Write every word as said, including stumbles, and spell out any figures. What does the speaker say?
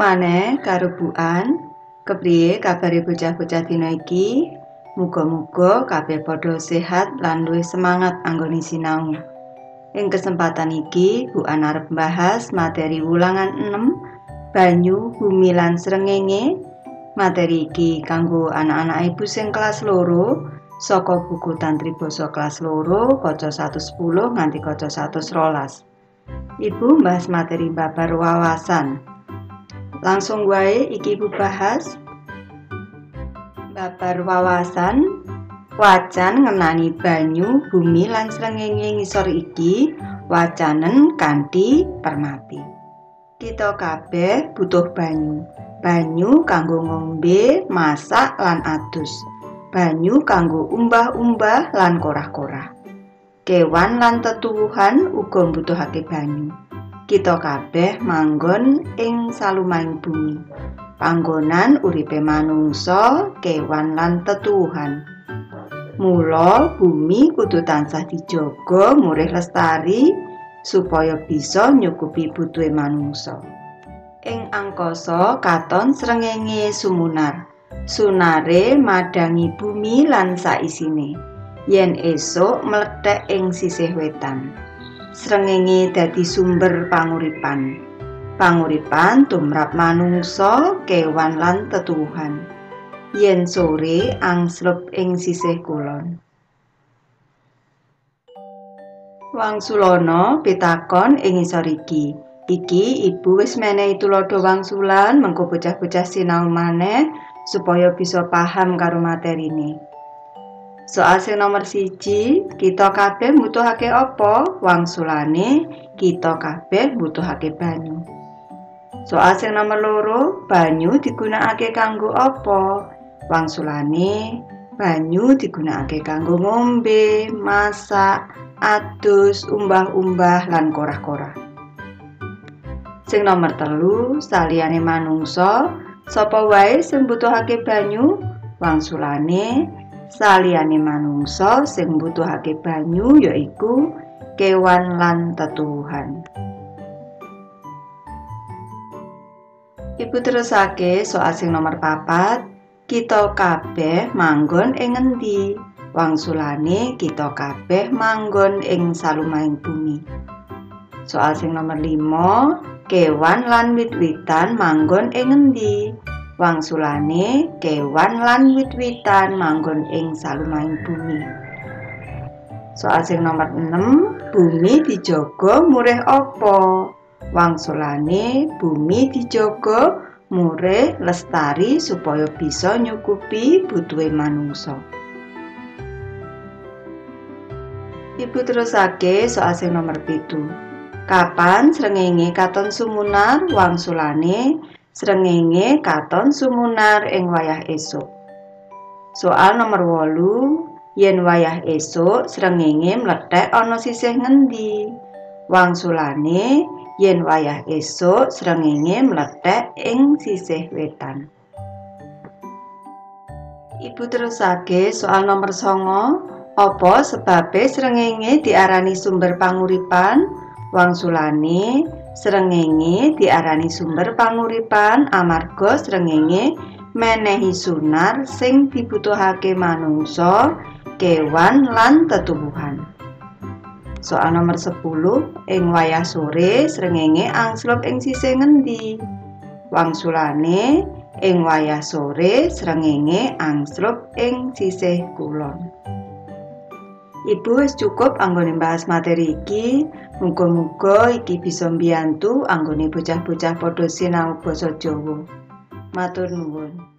maneh karo Bu An. Kepriye kabare bocah-bocah dina iki? Muga-muga kabeh padha sehat lan luwih semangat anggone sinau. Ing kesempatan iki Bu An arep bahas materi wulangan enam banyu, bumi lan srengenge. Materi iki kanggo anak-anak ibu sing kelas loro saka buku Tantri Basa kelas loro kaca seratus sepuluh nganti kaca seratus rolas. Ibu bahas materi babar wawasan. Langsung wae iki Ibu bahas. Babar wawasan wacan ngenani banyu, bumi lan srengenge ngisor iki wacanen kanthi permati. Kita kabeh butuh banyu. Banyu kanggo ngombe, masak lan adus. Banyu kanggo umbah-umbah lan korah-korah. Kewan lan tetuwuhan uga mbutuhake banyu. Kita kabeh manggon ing salumahing bumi. Panggonan uripe manungsa, kewan lan tetuwuhan. Mula bumi kudu tansah dijaga murih lestari supaya bisa nyukupi butuhe manungsa. Ing angkasa katon srengenge sumunar. Sunare madangi bumi lan saisine. Yen esuk mlethek ing sisih wetan. Srengenge dadi sumber panguripan. Panguripan tumrap manungsa, kewan lan tetuwuhan. Yen sore angslup ing sisih kulon. Wangsulana pitakon ing ngisor iki. Iki Ibu wis menehi tuladha wangsulan mengko bocah-bocah sinau maneh supaya bisa paham karo materine. Soal sing nomor siji, kita kabeh mbutuhake apa? Wangsulane kita kabeh mbutuhake banyu. Soal sing nomor loro, banyu digunakake kanggo apa? Wangsulane banyu digunakake kanggo ngombe, masak, adus, umbah-umbah lan korah-korah. Sing nomor telu, saliyane manungsa, sapa wae sing mbutuhake banyu? Wangsulane saliyane manungsa sing mbutuhake banyu yaiku kewan lan tetuwuhan. Ibu terusake soal sing nomor papat. Kita kabeh manggon ing ngendi? Wangsulane kita kabeh manggon ing salumahing bumi. Soal sing nomor lima. Kewan lan wit-witan manggon ing ngendi? Wangsulane kewan lan wit-witan manggon ing salumahing bumi. Soal sing nomor enam. Bumi dijaga murih apa? Wangsulane bumi dijaga murih lestari supaya bisa nyukupi butuhe manungsa. Ibu terusake soal sing nomor pitu. Kapan srengenge katon sumunar? Wangsulane srengenge katon sumunar ing wayah esuk. Soal nomor wolu. Yen wayah esuk srengenge mlethek ana sisih ngendi? Wangsulane yen wayah esuk srengenge mlethek ing sisih wetan. Ibu terusake soal nomor songo. Apa sebabe srengenge diarani sumber panguripan? Wangsulane srengenge diarani sumber panguripan amarga srengenge menehi sunar sing dibutuhake manungsa, kewan lan tetuwuhan. Soal nomor sepuluh. Ing wayah sore srengenge angslup ing sisih ngendi? Wangsulane ing wayah sore srengenge angslup ing sisih kulon. Ibu wis cukup anggone bahas materi iki. Muga-muga iki bisa mbiyantu anggone bocah-bocah padha sinau basa Jawa. Matur nuwun.